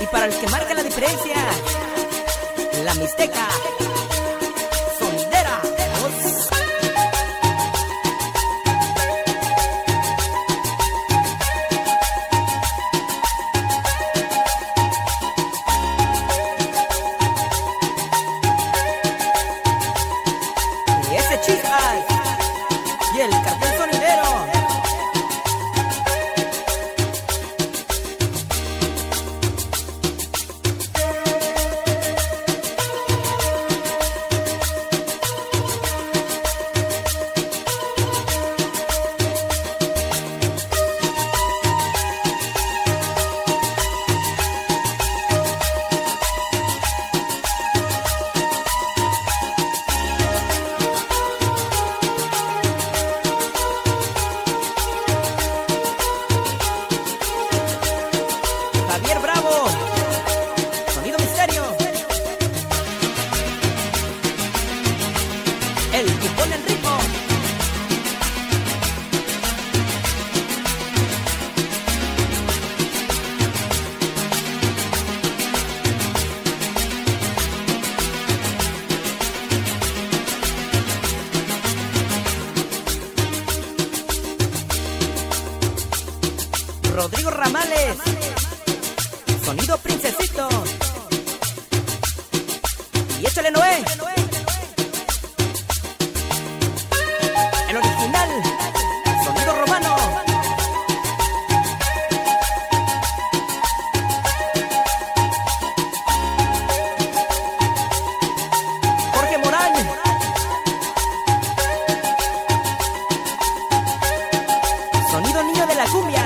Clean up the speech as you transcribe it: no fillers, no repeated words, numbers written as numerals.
para el que marca la diferencia, la Mixteca Sondera. Y ese Chispas y el cartel sonidero. Javier Bravo, Sonido Misterio, el que pone el ritmo. Rodrigo Ramales, Sonido Princesito. Y échale Noé, el original, Sonido Romano. Jorge Morán, Sonido Niño de la Cumbia.